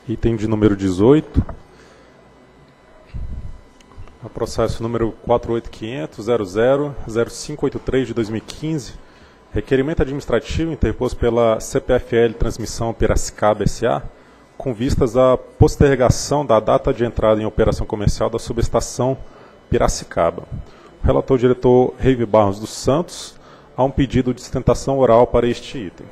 Item de número 18. A processo número 48500000583 de 2015. Requerimento administrativo interposto pela CPFL Transmissão Piracicaba S.A. com vistas à postergação da data de entrada em operação comercial da subestação Piracicaba. O relator diretor Reive Barros dos Santos há um pedido de sustentação oral para este item.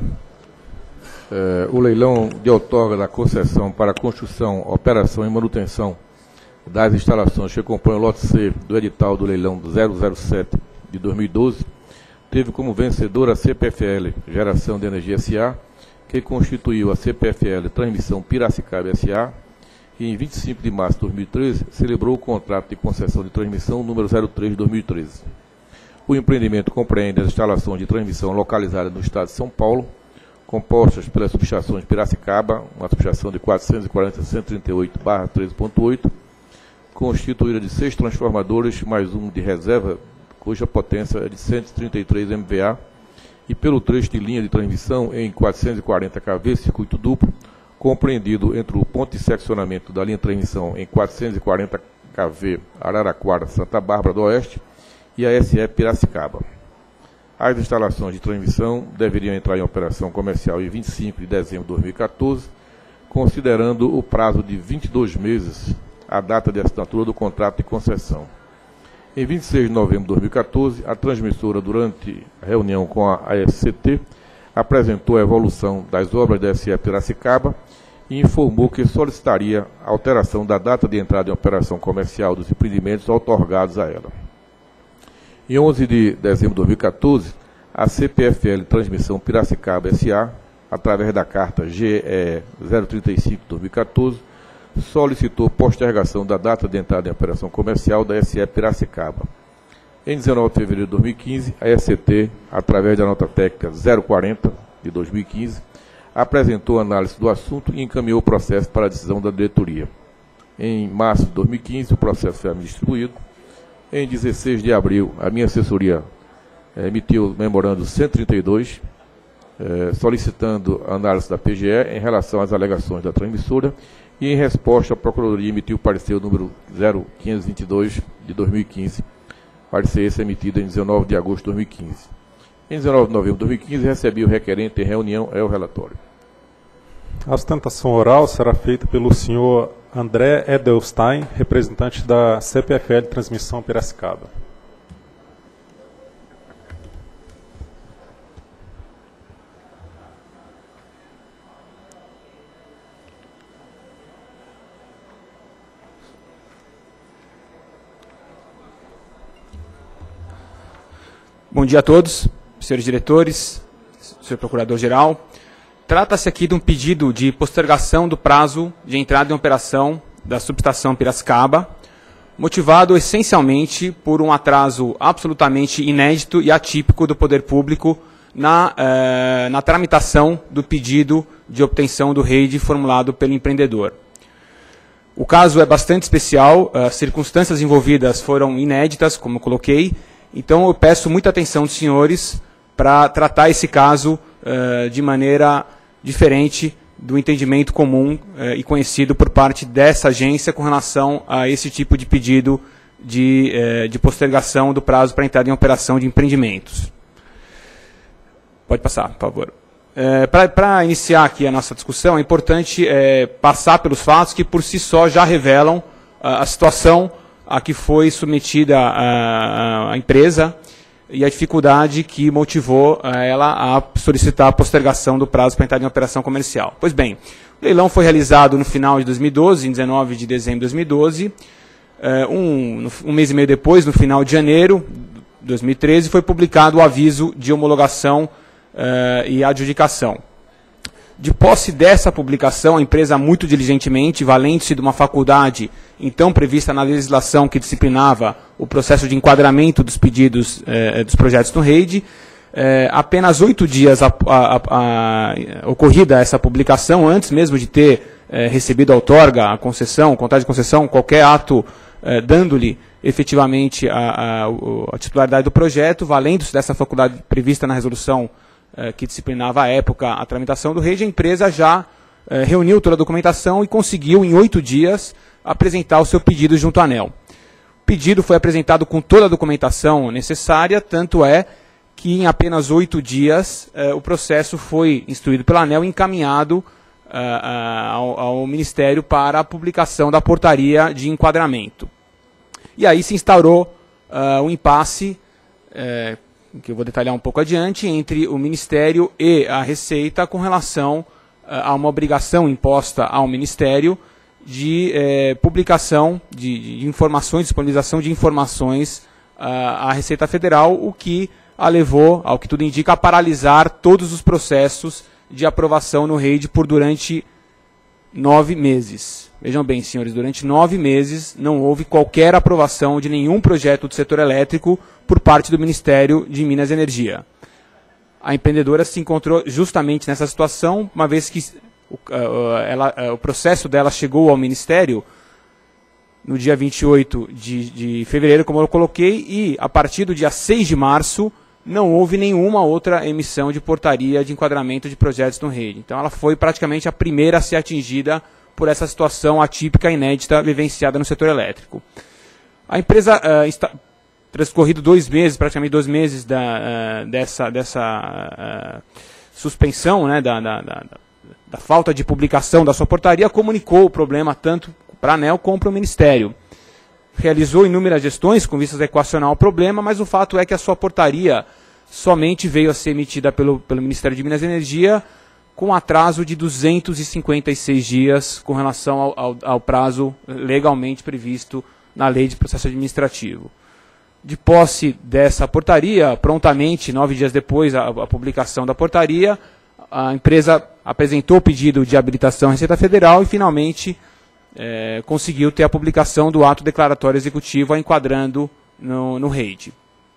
O leilão de outorga da concessão para construção, operação e manutenção das instalações que compõem o lote C do edital do leilão 007 de 2012 teve como vencedora a CPFL Geração de Energia S.A., que constituiu a CPFL Transmissão Piracicaba S.A., e em 25 de março de 2013 celebrou o contrato de concessão de transmissão número 03 de 2013. O empreendimento compreende as instalações de transmissão localizadas no estado de São Paulo, compostas pelas subestações Piracicaba, uma subestação de 440-138/13.8, constituída de 6 transformadores mais um de reserva, cuja potência é de 133 MVA, e pelo trecho de linha de transmissão em 440 kV circuito duplo, compreendido entre o ponto de seccionamento da linha de transmissão em 440 kV Araraquara, Santa Bárbara do Oeste, e a SE Piracicaba. As instalações de transmissão deveriam entrar em operação comercial em 25 de dezembro de 2014, considerando o prazo de 22 meses a data de assinatura do contrato de concessão. Em 26 de novembro de 2014, a transmissora, durante a reunião com a ASCT, apresentou a evolução das obras da SE Piracicaba e informou que solicitaria a alteração da data de entrada em operação comercial dos empreendimentos outorgados a ela. Em 11 de dezembro de 2014, a CPFL Transmissão Piracicaba S.A., através da carta GE 035 de 2014, solicitou postergação da data de entrada em operação comercial da SE Piracicaba. Em 19 de fevereiro de 2015, a SCT, através da nota técnica 040 de 2015, apresentou análise do assunto e encaminhou o processo para a decisão da diretoria. Em março de 2015, o processo foi distribuído. Em 16 de abril, a minha assessoria emitiu o memorando 132, solicitando a análise da PGE em relação às alegações da transmissora, e em resposta, a Procuradoria emitiu o parecer número 0522 de 2015, parecer esse emitido em 19 de agosto de 2015. Em 19 de novembro de 2015, recebi o requerente em reunião, é o relatório. A sustentação oral será feita pelo senhor André Edelstein, representante da CPFL Transmissão Piracicaba. Bom dia a todos, senhores diretores, senhor procurador-geral. Trata-se aqui de um pedido de postergação do prazo de entrada em operação da subestação Piracicaba, motivado essencialmente por um atraso absolutamente inédito e atípico do poder público na tramitação do pedido de obtenção do REID formulado pelo empreendedor. O caso é bastante especial, as circunstâncias envolvidas foram inéditas, como eu coloquei, então eu peço muita atenção dos senhores para tratar esse caso de maneira diferente do entendimento comum e conhecido por parte dessa agência com relação a esse tipo de pedido de postergação do prazo para entrada em operação de empreendimentos. Pode passar, por favor. Para iniciar aqui a nossa discussão, é importante passar pelos fatos que por si só já revelam a situação a que foi submetida a empresa e a dificuldade que motivou ela a solicitar a postergação do prazo para entrada em operação comercial. Pois bem, o leilão foi realizado no final de 2012, em 19 de dezembro de 2012. Um mês e meio depois, no final de janeiro de 2013, foi publicado o aviso de homologação e adjudicação. De posse dessa publicação, a empresa muito diligentemente, valendo-se de uma faculdade então prevista na legislação que disciplinava o processo de enquadramento dos pedidos dos projetos no REID, apenas 8 dias ocorrida essa publicação, antes mesmo de ter recebido a outorga, a concessão, o contrato de concessão, qualquer ato dando-lhe efetivamente a titularidade do projeto, valendo-se dessa faculdade prevista na resolução que disciplinava à época a tramitação do REID, a empresa já reuniu toda a documentação e conseguiu, em 8 dias, apresentar o seu pedido junto à ANEEL. O pedido foi apresentado com toda a documentação necessária, tanto é que em apenas 8 dias o processo foi instruído pela ANEEL e encaminhado ao Ministério para a publicação da portaria de enquadramento. E aí se instaurou um impasse, que eu vou detalhar um pouco adiante, entre o Ministério e a Receita com relação a uma obrigação imposta ao Ministério de publicação de informações, disponibilização de informações à Receita Federal, o que a levou, ao que tudo indica, a paralisar todos os processos de aprovação no REID durante 9 meses. Vejam bem, senhores, durante 9 meses não houve qualquer aprovação de nenhum projeto do setor elétrico por parte do Ministério de Minas e Energia. A empreendedora se encontrou justamente nessa situação, uma vez que o processo dela chegou ao Ministério no dia 28 de fevereiro, como eu coloquei, e a partir do dia 6 de março não houve nenhuma outra emissão de portaria de enquadramento de projetos no REID. Então ela foi praticamente a primeira a ser atingida por essa situação atípica e inédita vivenciada no setor elétrico. A empresa está transcorrido 2 meses, praticamente 2 meses dessa suspensão, né, da falta de publicação da sua portaria, comunicou o problema tanto para a ANEEL como para o Ministério. Realizou inúmeras gestões com vistas a equacionar o problema, mas o fato é que a sua portaria somente veio a ser emitida pelo Ministério de Minas e Energia com atraso de 256 dias com relação ao prazo legalmente previsto na Lei de Processo Administrativo. De posse dessa portaria, prontamente, 9 dias depois da publicação da portaria, a empresa apresentou o pedido de habilitação à Receita Federal e, finalmente, conseguiu ter a publicação do ato declaratório executivo enquadrando no REID.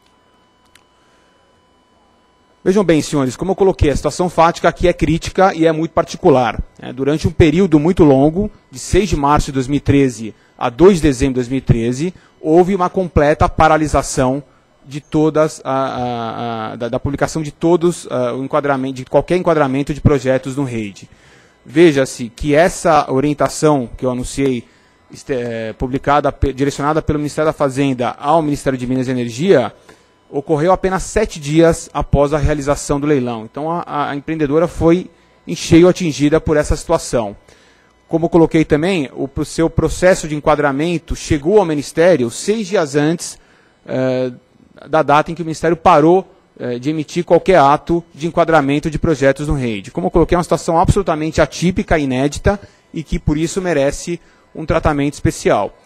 Vejam bem, senhores, como eu coloquei, a situação fática aqui é crítica e é muito particular. Durante um período muito longo, de 6 de março de 2013 a 2 de dezembro de 2013, houve uma completa paralisação de todas da publicação de todos o enquadramento, de qualquer enquadramento de projetos no REID. Veja-se que essa orientação que eu anunciei, direcionada pelo Ministério da Fazenda ao Ministério de Minas e Energia, ocorreu apenas 7 dias após a realização do leilão. Então a empreendedora foi em cheio atingida por essa situação. Como eu coloquei também, o seu processo de enquadramento chegou ao Ministério 6 dias antes da data em que o Ministério parou de emitir qualquer ato de enquadramento de projetos no REID. Como eu coloquei, é uma situação absolutamente atípica, inédita, e que por isso merece um tratamento especial.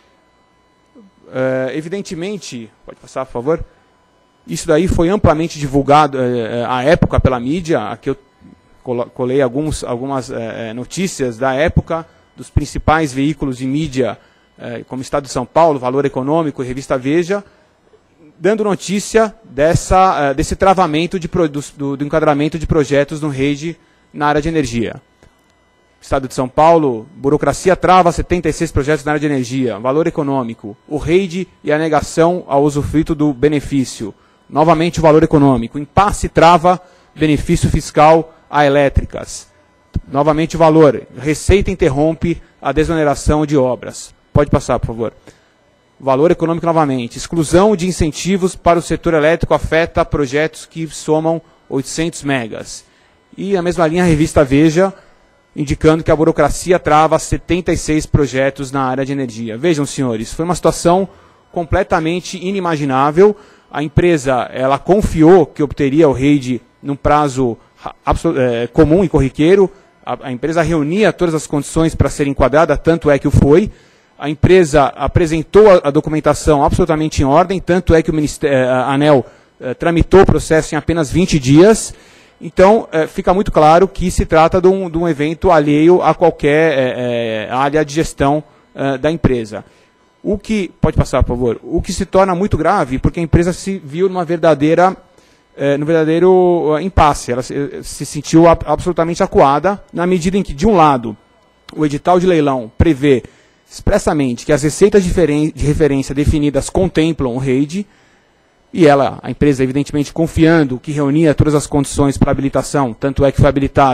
Evidentemente, pode passar, por favor, isso daí foi amplamente divulgado à época pela mídia. Aqui eu colei algumas notícias da época, dos principais veículos de mídia, como Estado de São Paulo, Valor Econômico e Revista Veja, dando notícia desse travamento do enquadramento de projetos no REID na área de energia. Estado de São Paulo, burocracia trava 76 projetos na área de energia. Valor Econômico, o REID e a negação ao usufruto do benefício. Novamente o Valor Econômico, impasse trava benefício fiscal a elétricas. Novamente o Valor, Receita interrompe a desoneração de obras. Pode passar, por favor. Valor Econômico novamente. Exclusão de incentivos para o setor elétrico afeta projetos que somam 800 megas. E a mesma linha, a Revista Veja, indicando que a burocracia trava 76 projetos na área de energia. Vejam, senhores, foi uma situação completamente inimaginável. A empresa ela confiou que obteria o REID num prazo comum e corriqueiro. A empresa reunia todas as condições para ser enquadrada, tanto é que o foi. A empresa apresentou a documentação absolutamente em ordem, tanto é que a ANEEL tramitou o processo em apenas 20 dias. Então, fica muito claro que se trata de um evento alheio a qualquer área de gestão da empresa. Pode passar, por favor. O que se torna muito grave, porque a empresa se viu num verdadeiro impasse. Ela se sentiu absolutamente acuada, na medida em que, de um lado, o edital de leilão prevê expressamente que as receitas de referência definidas contemplam o REID, e a empresa, evidentemente, confiando que reunia todas as condições para habilitação, tanto é que foi habilitada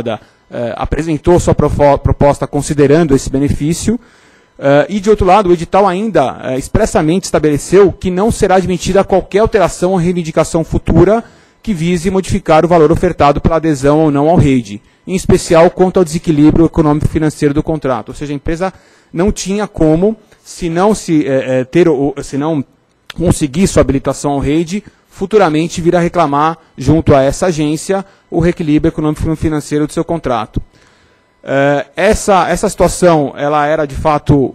apresentou sua proposta considerando esse benefício. E, de outro lado, o edital ainda expressamente estabeleceu que não será admitida qualquer alteração ou reivindicação futura que vise modificar o valor ofertado pela adesão ou não ao REID, em especial quanto ao desequilíbrio econômico-financeiro do contrato. Ou seja, a empresa não tinha como, se não conseguir sua habilitação ao REID, futuramente vir a reclamar junto a essa agência o reequilíbrio econômico-financeiro do seu contrato. Essa situação, ela era de fato,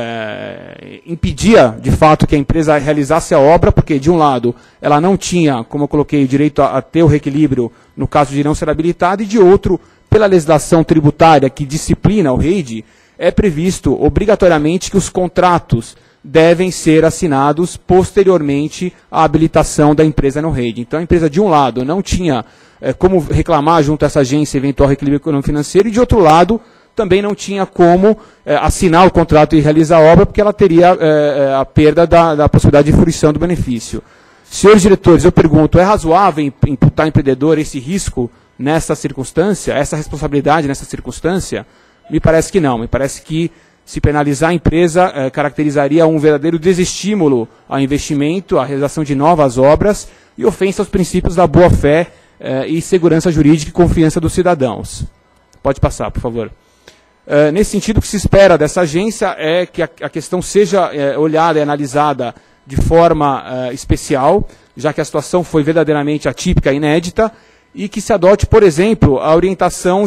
impedia de fato que a empresa realizasse a obra, porque de um lado ela não tinha, como eu coloquei, o direito a ter o reequilíbrio no caso de não ser habilitada, e de outro, pela legislação tributária que disciplina o REID, é previsto obrigatoriamente que os contratos devem ser assinados posteriormente à habilitação da empresa no REID. Então a empresa, de um lado, não tinha como reclamar junto a essa agência eventual reequilíbrio econômico-financeiro, e de outro lado, também não tinha como assinar o contrato e realizar a obra, porque ela teria a perda da possibilidade de fruição do benefício. Senhores diretores, eu pergunto, é razoável imputar ao empreendedor esse risco nessa circunstância, essa responsabilidade nessa circunstância? Me parece que não. Me parece que se penalizar a empresa caracterizaria um verdadeiro desestímulo ao investimento, à realização de novas obras e ofensa aos princípios da boa-fé e segurança jurídica e confiança dos cidadãos. Pode passar, por favor. Nesse sentido, o que se espera dessa agência é que a questão seja olhada e analisada de forma especial, já que a situação foi verdadeiramente atípica e inédita, e que se adote, por exemplo, a orientação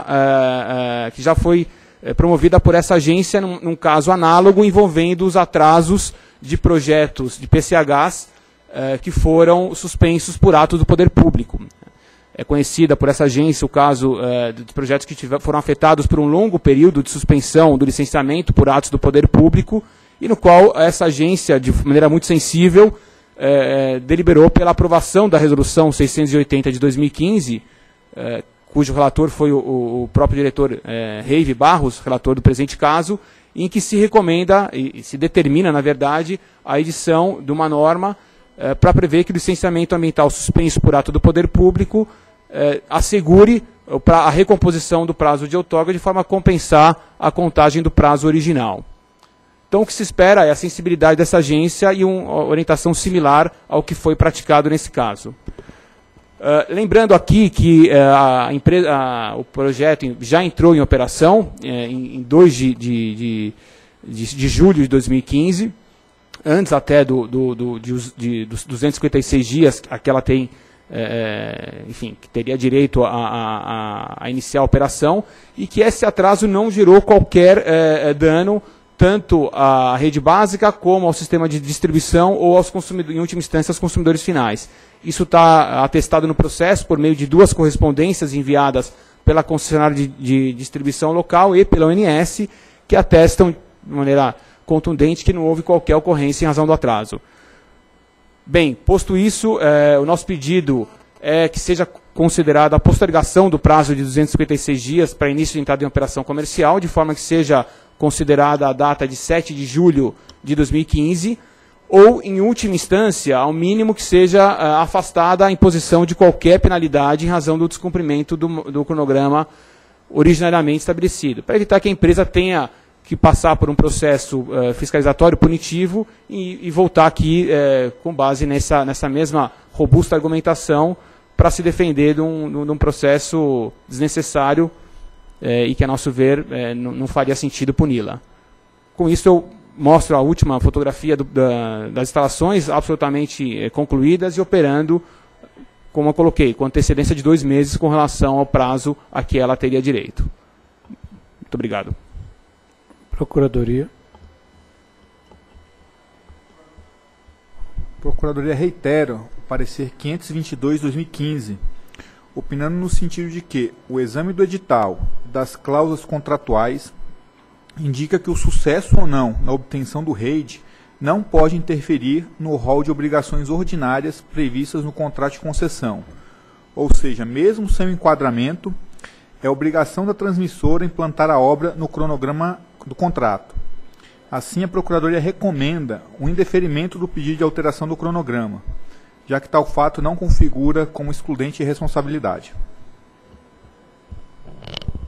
que já foi promovida por essa agência num caso análogo envolvendo os atrasos de projetos de PCHs que foram suspensos por atos do poder público. É conhecida por essa agência o caso de projetos que foram afetados por um longo período de suspensão do licenciamento por atos do poder público, e no qual essa agência, de maneira muito sensível, deliberou pela aprovação da Resolução 680 de 2015, cujo relator foi o próprio diretor Reive Barros, relator do presente caso, em que se recomenda e se determina, na verdade, a edição de uma norma para prever que o licenciamento ambiental suspenso por ato do poder público assegure a recomposição do prazo de outorga de forma a compensar a contagem do prazo original. Então, o que se espera é a sensibilidade dessa agência e uma orientação similar ao que foi praticado nesse caso. Lembrando aqui que o projeto já entrou em operação em 2 de julho de 2015, antes até dos 256 dias a que ela tem, enfim, que teria direito a iniciar a operação, e que esse atraso não gerou qualquer dano tanto à rede básica como ao sistema de distribuição ou aos consumidores, em última instância, aos consumidores finais. Isso está atestado no processo por meio de 2 correspondências enviadas pela concessionária de distribuição local e pela ONS, que atestam de maneira contundente que não houve qualquer ocorrência em razão do atraso. Bem, posto isso, o nosso pedido é que seja considerada a postergação do prazo de 256 dias para início de entrada em operação comercial, de forma que seja considerada a data de 7 de julho de 2015, ou, em última instância, ao mínimo que seja afastada a imposição de qualquer penalidade em razão do descumprimento do cronograma originariamente estabelecido, para evitar que a empresa tenha que passar por um processo fiscalizatório punitivo e voltar aqui com base nessa mesma robusta argumentação para se defender de um processo desnecessário e que, a nosso ver, não faria sentido puni-la. Com isso, eu mostro a última fotografia das instalações absolutamente concluídas e operando, como eu coloquei, com antecedência de 2 meses com relação ao prazo a que ela teria direito. Muito obrigado. Procuradoria. Procuradoria reitera o parecer 522/2015, opinando no sentido de que o exame do edital das cláusulas contratuais indica que o sucesso ou não na obtenção do REID não pode interferir no rol de obrigações ordinárias previstas no contrato de concessão. Ou seja, mesmo sem o enquadramento, é obrigação da transmissora implantar a obra no cronograma do contrato. Assim, a Procuradoria recomenda o indeferimento do pedido de alteração do cronograma, já que tal fato não configura como excludente de responsabilidade.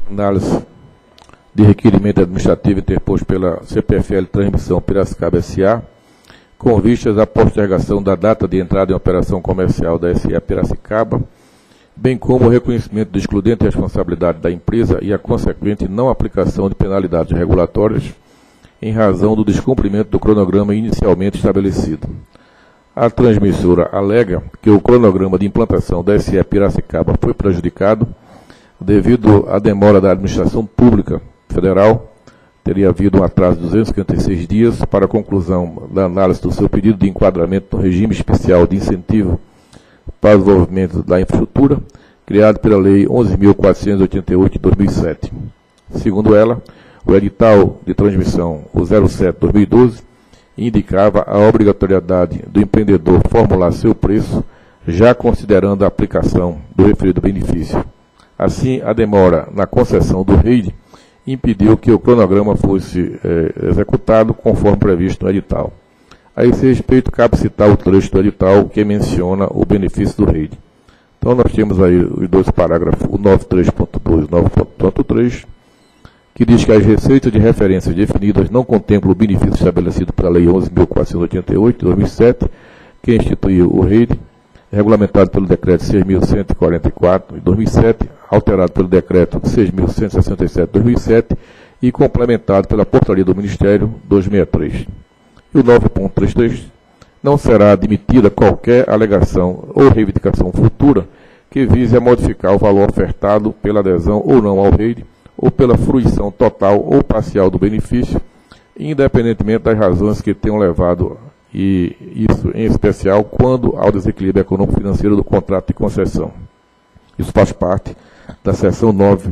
Análise de requerimento administrativo interposto pela CPFL Transmissão Piracicaba S.A., com vistas à postergação da data de entrada em operação comercial da S.A. Piracicaba, bem como o reconhecimento do excludente de responsabilidade da empresa e a consequente não aplicação de penalidades regulatórias em razão do descumprimento do cronograma inicialmente estabelecido. A transmissora alega que o cronograma de implantação da S.A. Piracicaba foi prejudicado devido à demora da administração pública federal. Teria havido um atraso de 256 dias para a conclusão da análise do seu pedido de enquadramento no regime especial de incentivo para o desenvolvimento da infraestrutura, criado pela Lei 11.488 de 2007. Segundo ela, o edital de transmissão, o 07/2012, indicava a obrigatoriedade do empreendedor formular seu preço, já considerando a aplicação do referido benefício. Assim, a demora na concessão do REID impediu que o cronograma fosse executado conforme previsto no edital. A esse respeito, cabe citar o trecho do edital que menciona o benefício do REID. Então, nós temos aí os dois parágrafos, o 93.2 e o 9.3, que diz que as receitas de referências definidas não contemplam o benefício estabelecido pela Lei 11.488, de 2007, que instituiu o REID, regulamentado pelo Decreto 6.144, de 2007, alterado pelo Decreto 6.167, de 2007 e complementado pela Portaria do Ministério 263. E o 9.33, não será admitida qualquer alegação ou reivindicação futura que vise a modificar o valor ofertado pela adesão ou não ao REID, ou pela fruição total ou parcial do benefício, independentemente das razões que tenham levado, e isso em especial quando ao desequilíbrio econômico-financeiro do contrato de concessão. Isso faz parte da seção 9,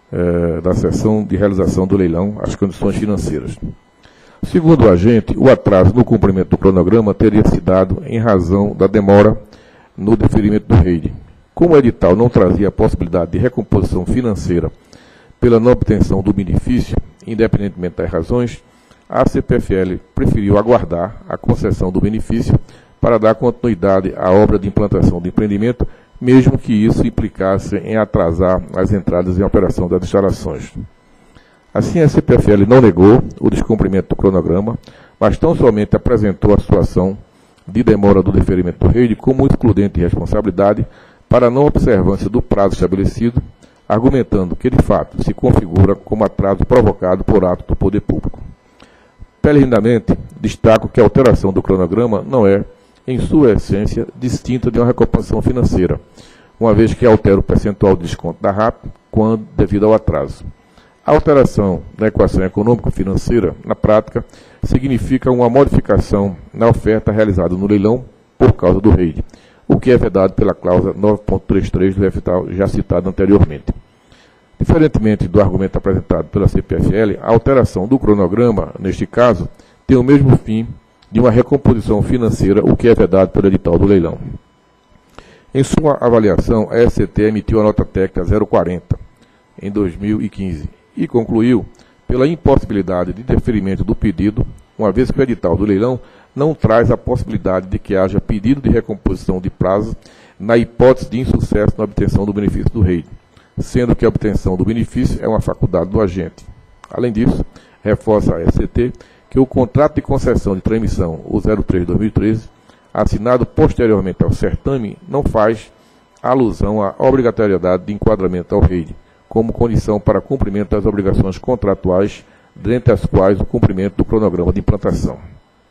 da seção de realização do leilão, as condições financeiras. Segundo o agente, o atraso no cumprimento do cronograma teria se dado em razão da demora no deferimento do REID. Como o edital não trazia a possibilidade de recomposição financeira pela não obtenção do benefício, independentemente das razões, a CPFL preferiu aguardar a concessão do benefício para dar continuidade à obra de implantação do empreendimento, mesmo que isso implicasse em atrasar as entradas em operação das instalações. Assim, a CPFL não negou o descumprimento do cronograma, mas tão somente apresentou a situação de demora do deferimento do REID como excludente de responsabilidade para a não observância do prazo estabelecido, argumentando que, de fato, se configura como atraso provocado por ato do poder público. Preliminarmente, destaco que a alteração do cronograma não é, em sua essência, distinta de uma recomposição financeira, uma vez que altera o percentual de desconto da RAP quando devido ao atraso. A alteração na equação econômico-financeira, na prática, significa uma modificação na oferta realizada no leilão por causa do REID, o que é vedado pela cláusula 9.33 do edital já citado anteriormente. Diferentemente do argumento apresentado pela CPFL, a alteração do cronograma, neste caso, tem o mesmo fim de uma recomposição financeira, o que é vedado pelo edital do leilão. Em sua avaliação, a SCT emitiu a nota técnica 040, em 2015, e concluiu pela impossibilidade de deferimento do pedido, uma vez que o edital do leilão não traz a possibilidade de que haja pedido de recomposição de prazo na hipótese de insucesso na obtenção do benefício do REID, sendo que a obtenção do benefício é uma faculdade do agente. Além disso, reforça a SCT que o contrato de concessão de transmissão, o 03/2013, assinado posteriormente ao certame, não faz alusão à obrigatoriedade de enquadramento ao REID, como condição para cumprimento das obrigações contratuais, dentre as quais o cumprimento do cronograma de implantação.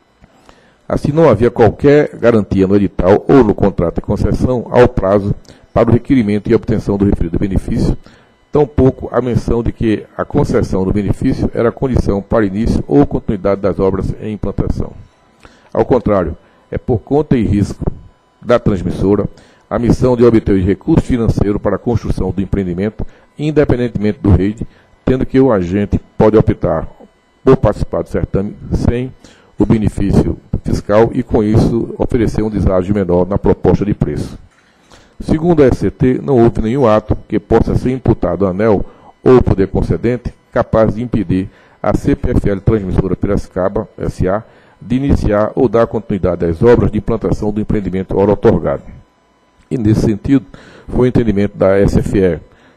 Assim, não havia qualquer garantia no edital ou no contrato de concessão ao prazo para o requerimento e obtenção do referido benefício, tampouco a menção de que a concessão do benefício era condição para início ou continuidade das obras em implantação. Ao contrário, é por conta e risco da transmissora a missão de obter os recursos financeiros para a construção do empreendimento, independentemente do REID, tendo que o agente pode optar por participar do certame sem o benefício fiscal e, com isso, oferecer um deságio menor na proposta de preço. Segundo a SCT, não houve nenhum ato que possa ser imputado à ANEEL ou poder concedente capaz de impedir a CPFL Transmissora Piracicaba S.A. de iniciar ou dar continuidade às obras de implantação do empreendimento ora otorgado. E, nesse sentido, foi o entendimento da SFE,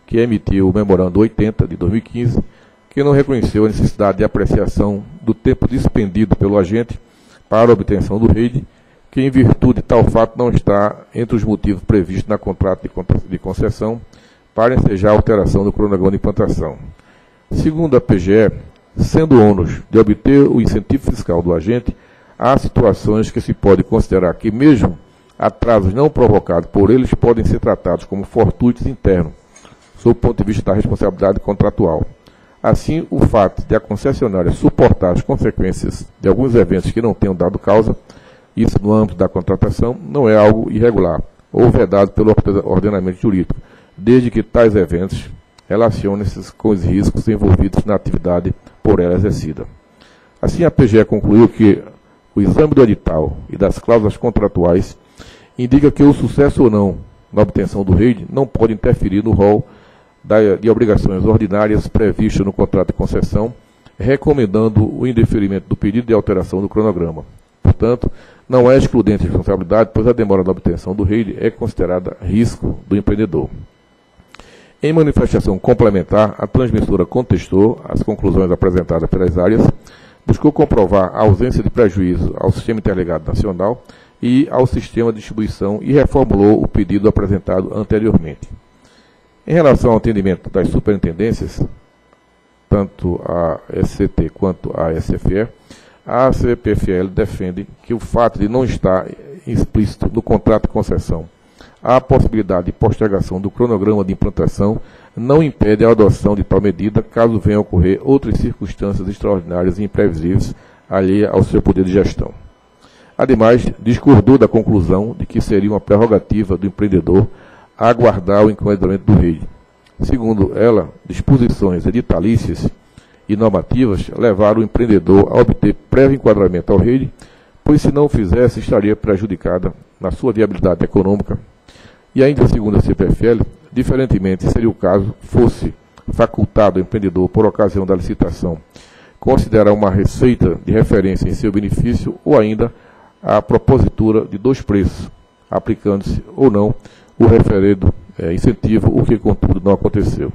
que emitiu o Memorando 80 de 2015, que não reconheceu a necessidade de apreciação do tempo despendido pelo agente para a obtenção do REID, que em virtude de tal fato não está entre os motivos previstos na contrato de concessão para ensejar a alteração do cronograma de implantação. Segundo a PGE, sendo o ônus de obter o incentivo fiscal do agente, há situações que se pode considerar que mesmo atrasos não provocados por eles podem ser tratados como fortuitos internos, sob o ponto de vista da responsabilidade contratual. Assim, o fato de a concessionária suportar as consequências de alguns eventos que não tenham dado causa, isso no âmbito da contratação, não é algo irregular ou vedado pelo ordenamento jurídico, desde que tais eventos relacionem-se com os riscos envolvidos na atividade por ela exercida. Assim, a PGE concluiu que o exame do edital e das cláusulas contratuais indica que o sucesso ou não na obtenção do REID não pode interferir no rol de obrigações ordinárias previstas no contrato de concessão, recomendando o indeferimento do pedido de alteração do cronograma. Portanto, não é excludente de responsabilidade, pois a demora na obtenção do REID é considerada risco do empreendedor. Em manifestação complementar, a transmissora contestou as conclusões apresentadas pelas áreas, buscou comprovar a ausência de prejuízo ao Sistema Interligado Nacional e ao sistema de distribuição e reformulou o pedido apresentado anteriormente. Em relação ao atendimento das superintendências, tanto a SCT quanto a SFE, a CPFL defende que o fato de não estar explícito no contrato de concessão a possibilidade de postergação do cronograma de implantação não impede a adoção de tal medida caso venham a ocorrer outras circunstâncias extraordinárias e imprevisíveis alheia ao seu poder de gestão. Ademais, discordou da conclusão de que seria uma prerrogativa do empreendedor aguardar o enquadramento do REID. Segundo ela, disposições editalícias e normativas levaram o empreendedor a obter prévio enquadramento ao REID, pois se não o fizesse estaria prejudicada na sua viabilidade econômica. E ainda segundo a CPFL, diferentemente seria o caso fosse facultado ao empreendedor por ocasião da licitação considerar uma receita de referência em seu benefício ou ainda a propositura de dois preços, aplicando-se ou não o referido incentivo, o que contudo não aconteceu.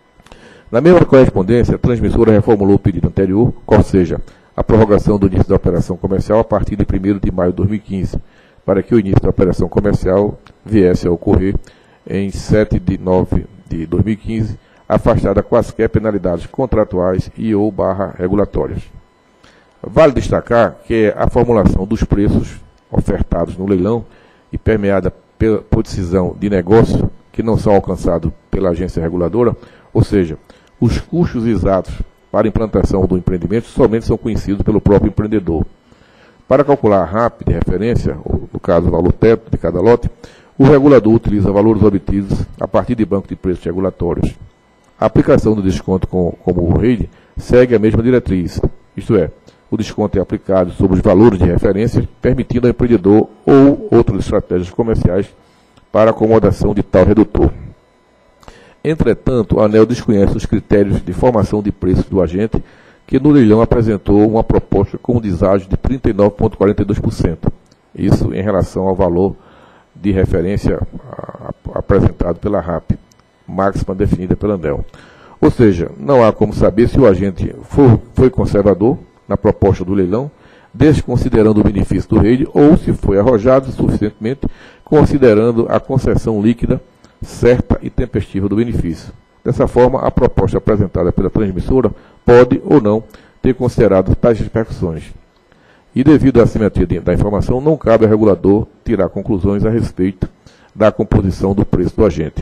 Na mesma correspondência, a transmissora reformulou o pedido anterior, ou seja, a prorrogação do início da operação comercial a partir de 1º de maio de 2015, para que o início da operação comercial viesse a ocorrer em 7 de nove de 2015, afastada quaisquer penalidades contratuais e ou regulatórias. Vale destacar que a formulação dos preços ofertados no leilão e permeada por decisão de negócio que não são alcançados pela agência reguladora, ou seja, os custos exatos para a implantação do empreendimento somente são conhecidos pelo próprio empreendedor. Para calcular a RAP de referência, ou no caso o valor teto de cada lote, o regulador utiliza valores obtidos a partir de banco de preços regulatórios. A aplicação do desconto como o REID segue a mesma diretriz, isto é, o desconto é aplicado sobre os valores de referência, permitindo ao empreendedor ou outras estratégias comerciais para acomodação de tal redutor. Entretanto, a ANEEL desconhece os critérios de formação de preços do agente, que no leilão apresentou uma proposta com um deságio de 39,42%. Isso em relação ao valor de referência apresentado pela RAP, máxima definida pela ANEEL. Ou seja, não há como saber se o agente foi conservador na proposta do leilão, desconsiderando o benefício do REID, ou se foi arrojado suficientemente, considerando a concessão líquida, certa e tempestiva do benefício. Dessa forma, a proposta apresentada pela transmissora pode ou não ter considerado tais repercussões. E devido à assimetria da informação, não cabe ao regulador tirar conclusões a respeito da composição do preço do agente.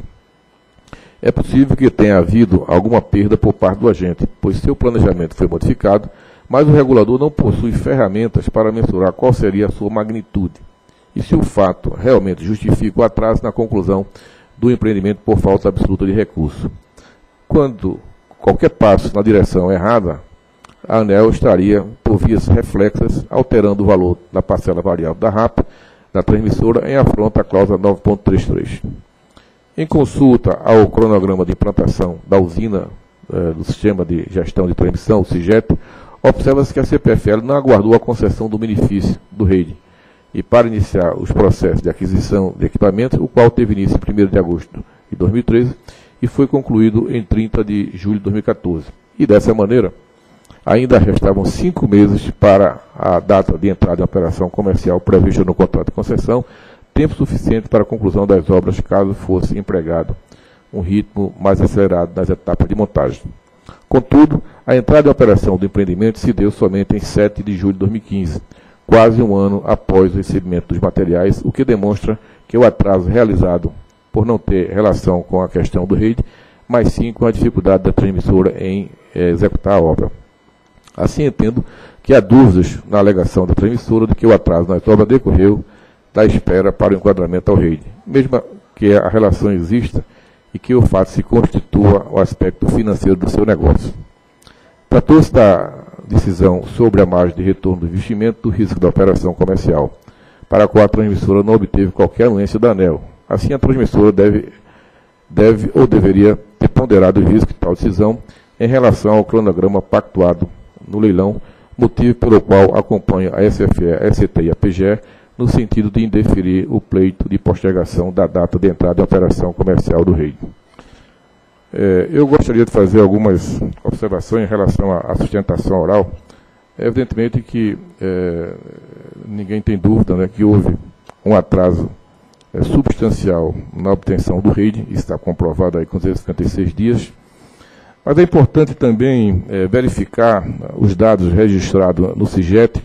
É possível que tenha havido alguma perda por parte do agente, pois seu planejamento foi modificado, mas o regulador não possui ferramentas para mensurar qual seria a sua magnitude, e se o fato realmente justifica o atraso na conclusão do empreendimento por falta absoluta de recurso. Quando qualquer passo na direção errada, a ANEEL estaria, por vias reflexas, alterando o valor da parcela variável da RAP, da transmissora, em afronta à cláusula 9.33. Em consulta ao cronograma de implantação da usina do Sistema de Gestão de Transmissão, o SIGET, observa-se que a CPFL não aguardou a concessão do benefício do REID, e para iniciar os processos de aquisição de equipamento, o qual teve início em 1º de agosto de 2013, e foi concluído em 30 de julho de 2014. E dessa maneira, ainda restavam 5 meses para a data de entrada em operação comercial prevista no contrato de concessão, tempo suficiente para a conclusão das obras caso fosse empregado um ritmo mais acelerado nas etapas de montagem. Contudo, a entrada em operação do empreendimento se deu somente em 7 de julho de 2015, quase um ano após o recebimento dos materiais, o que demonstra que o atraso realizado por não ter relação com a questão do REID, mas sim com a dificuldade da transmissora em executar a obra. Assim, entendo que há dúvidas na alegação da transmissora de que o atraso nas obras decorreu da espera para o enquadramento ao REID, mesmo que a relação exista e que o fato se constitua o aspecto financeiro do seu negócio. Tratou-se da decisão sobre a margem de retorno do investimento do risco da operação comercial, para a qual a transmissora não obteve qualquer anuência da ANEEL. Assim, a transmissora deve ou deveria ter ponderado o risco de tal decisão em relação ao cronograma pactuado no leilão, motivo pelo qual acompanha a SFE, a SCT e a PGE, no sentido de indeferir o pleito de postergação da data de entrada em operação comercial do REID. Eu gostaria de fazer algumas observações em relação à sustentação oral. Evidentemente que ninguém tem dúvida, né, que houve um atraso substancial na obtenção do REID, está comprovado aí com 256 dias, mas é importante também verificar os dados registrados no SIGET,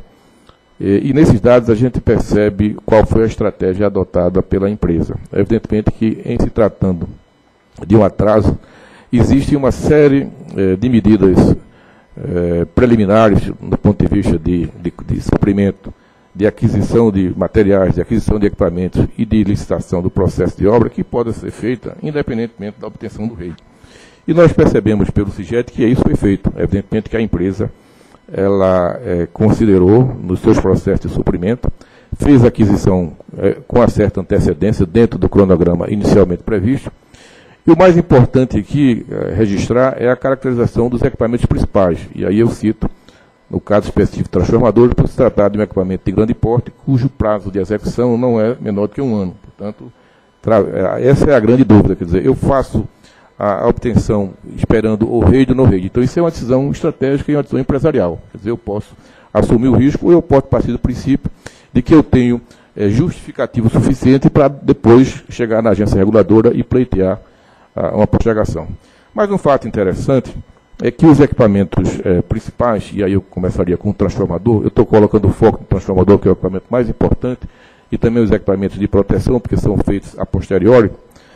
e nesses dados a gente percebe qual foi a estratégia adotada pela empresa. Evidentemente que, em se tratando de um atraso, existe uma série de medidas preliminares do ponto de vista de suprimento, de aquisição de materiais, de aquisição de equipamentos e de licitação do processo de obra que pode ser feita independentemente da obtenção do REID. E nós percebemos pelo SIGET que isso foi feito. Evidentemente que a empresa ela considerou nos seus processos de suprimento, fez a aquisição com uma certa antecedência dentro do cronograma inicialmente previsto. E o mais importante aqui registrar é a caracterização dos equipamentos principais. E aí eu cito, no caso específico transformador, por se tratar de um equipamento de grande porte, cujo prazo de execução não é menor do que 1 ano. Portanto, essa é a grande dúvida. Quer dizer, eu faço a obtenção esperando o REID ou no REID. Então, isso é uma decisão estratégica e uma decisão empresarial. Quer dizer, eu posso assumir o risco ou eu posso partir do princípio de que eu tenho justificativo suficiente para depois chegar na agência reguladora e pleitear uma postergação. Mas um fato interessante é que os equipamentos principais, e aí eu começaria com o transformador, eu estou colocando o foco no transformador, que é o equipamento mais importante, e também os equipamentos de proteção, porque são feitos a posteriori.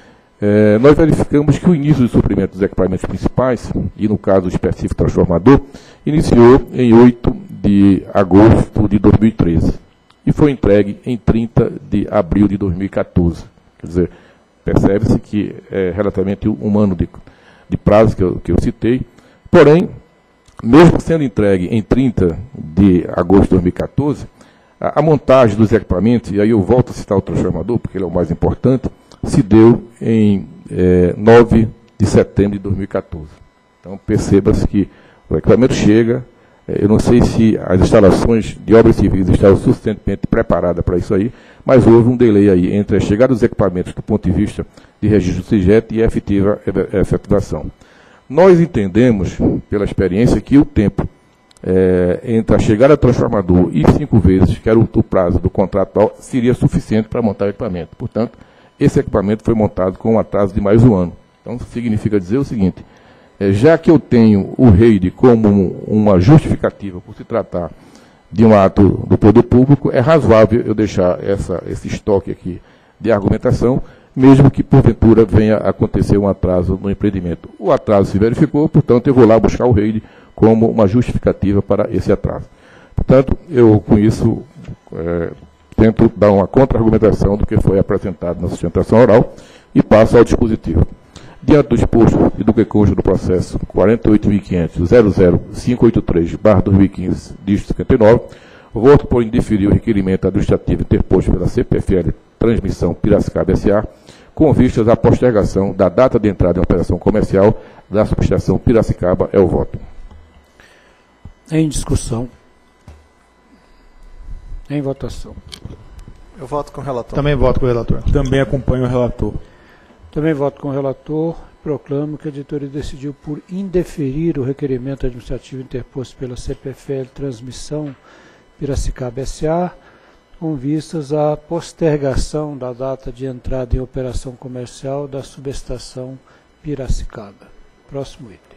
Nós verificamos que o início do suprimento dos equipamentos principais, e no caso específico transformador, iniciou em 8 de agosto de 2013 e foi entregue em 30 de abril de 2014. Quer dizer, percebe-se que é relativamente um ano de prazo que eu citei, porém, mesmo sendo entregue em 30 de agosto de 2014, a montagem dos equipamentos, e aí eu volto a citar o transformador, porque ele é o mais importante, se deu em 9 de setembro de 2014. Então, perceba-se que o equipamento chega, eu não sei se as instalações de obras civis estavam suficientemente preparadas para isso aí, mas houve um delay aí entre a chegada dos equipamentos do ponto de vista de registro do SIGET e a efetivação. Nós entendemos, pela experiência, que o tempo entre a chegada do transformador e 5 vezes, que era o prazo do contrato, seria suficiente para montar o equipamento. Portanto, esse equipamento foi montado com um atraso de mais 1 ano. Então, significa dizer o seguinte, já que eu tenho o REID como uma justificativa por se tratar de um ato do poder público, é razoável eu deixar esse estoque aqui de argumentação, mesmo que, porventura, venha a acontecer um atraso no empreendimento. O atraso se verificou, portanto, eu vou lá buscar o REID como uma justificativa para esse atraso. Portanto, eu, com isso, tento dar uma contra-argumentação do que foi apresentado na sustentação oral e passo ao dispositivo. Diante do exposto e do que consta do processo 48.500.00583/2015, dígito 59, voto por indeferir o requerimento administrativo interposto pela CPFL Transmissão Piracicaba S.A., com vistas à postergação da data de entrada em operação comercial da subestação Piracicaba. É o voto. Em discussão. Em votação. Eu voto com o relator. Também voto com o relator. Também acompanho o relator. Também voto com o relator. proclamo que a editoria decidiu por indeferir o requerimento administrativo interposto pela CPFL Transmissão Piracicaba S.A., com vistas à postergação da data de entrada em operação comercial da subestação Piracicaba. Próximo item.